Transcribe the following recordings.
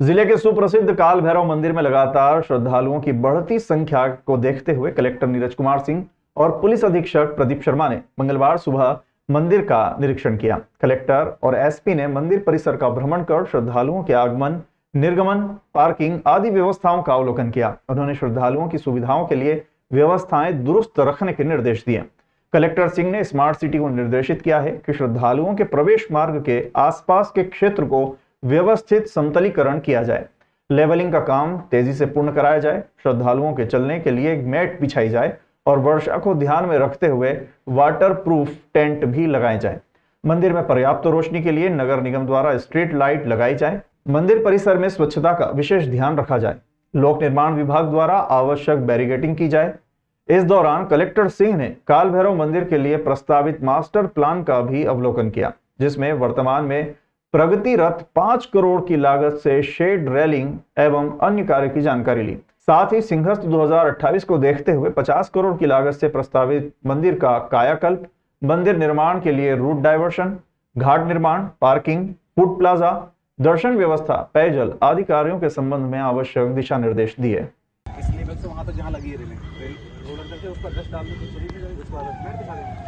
जिले के सुप्रसिद्ध काल भैरव मंदिर में लगातार श्रद्धालुओं की बढ़ती संख्या को देखते हुए कलेक्टर नीरज कुमार सिंह और पुलिस अधीक्षक प्रदीप शर्मा ने मंगलवार सुबह मंदिर का निरीक्षण किया। कलेक्टर और एसपी ने मंदिर परिसर का भ्रमण कर श्रद्धालुओं के आगमन, निर्गमन, पार्किंग आदि व्यवस्थाओं का अवलोकन किया। उन्होंने श्रद्धालुओं की सुविधाओं के लिए व्यवस्थाएं दुरुस्त रखने के निर्देश दिए। कलेक्टर सिंह ने स्मार्ट सिटी को निर्देशित किया है कि श्रद्धालुओं के प्रवेश मार्ग के आसपास के क्षेत्र को व्यवस्थित समतलीकरण किया जाए, लेवलिंग का काम तेजी से पूर्ण कराया जाए, श्रद्धालुओं के चलने के लिए मैट बिछाई जाए और वर्षा को ध्यान में रखते हुए वाटर प्रूफ टेंट भी लगाए जाए। मंदिर में पर्याप्त रोशनी के लिए नगर निगम द्वारा स्ट्रीट लाइट लगाई जाए। मंदिर परिसर में स्वच्छता का विशेष ध्यान रखा जाए। लोक निर्माण विभाग द्वारा आवश्यक बैरिकेडिंग की जाए। इस दौरान कलेक्टर सिंह ने काल भैरव मंदिर के लिए प्रस्तावित मास्टर प्लान का भी अवलोकन किया, जिसमें वर्तमान में प्रगतिरत 5 करोड़ की लागत से शेड, रेलिंग एवं अन्य कार्य की जानकारी ली। साथ ही सिंहस्थ 2028 को देखते हुए 50 करोड़ की लागत से प्रस्तावित मंदिर का कायाकल्प, मंदिर निर्माण के लिए रूट डायवर्शन, घाट निर्माण, पार्किंग, फूड प्लाजा, दर्शन व्यवस्था, पेयजल आदि कार्यों के संबंध में आवश्यक दिशा निर्देश दिए। इसलिए बस वहां तक जहां लगी है रेलिंग रोलर करके उस पर डस्ट डाल दो तो चली जाएगी। उसके बाद मैट बिछा देंगे।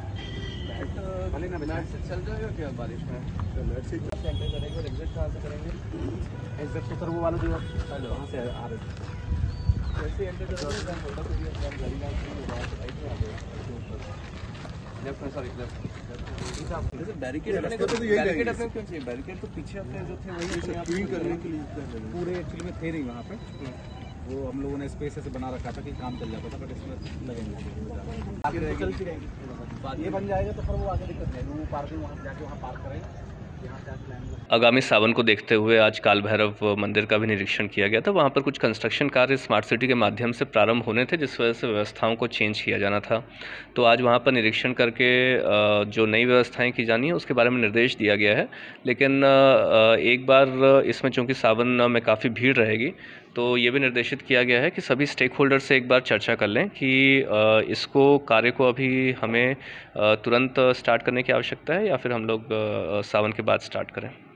भले ना मैट से चल जाएगा क्या बारिश में? तो मैट से एंटर करेंगे और एग्जिट कहां से करेंगे? एग्जिट तो सर वो वाला जो वहां से आ रहे हैं वैसे एंटर करोगे तो थोड़ा सा भी हम गाड़ी लाइन वहां से राइट में आ जाएगा। लेफ्ट में सॉरी लेफ्ट जैसे बैरिकेड अपने को तो बैरिकेड अपने क्यों चाहिए? बैरिकेड तो पीछे अपने जो थे वही क्लीन करने के लिए पूरे एक्चुअली में थे नहीं वहाँ पे। वो हम लोगों ने स्पेस ऐसे बना रखा था कि काम चल जाता था, बट इसमें लगेंगे आगे चलती रहेगी। ये बन जाएगा तो फिर वो आगे दिक्कत नहीं, वो पार्किंग वहाँ जाके वहाँ पार्क करेंगे। आगामी सावन को देखते हुए आज काल भैरव मंदिर का भी निरीक्षण किया गया था। वहाँ पर कुछ कंस्ट्रक्शन कार्य स्मार्ट सिटी के माध्यम से प्रारंभ होने थे, जिस वजह से व्यवस्थाओं को चेंज किया जाना था। तो आज वहाँ पर निरीक्षण करके जो नई व्यवस्थाएं की जानी है उसके बारे में निर्देश दिया गया है। लेकिन एक बार इसमें चूँकि सावन में काफ़ी भीड़ रहेगी, तो ये भी निर्देशित किया गया है कि सभी स्टेक होल्डर से एक बार चर्चा कर लें कि इसको कार्य को अभी हमें तुरंत स्टार्ट करने की आवश्यकता है या फिर हम लोग सावन के बाद स्टार्ट करें।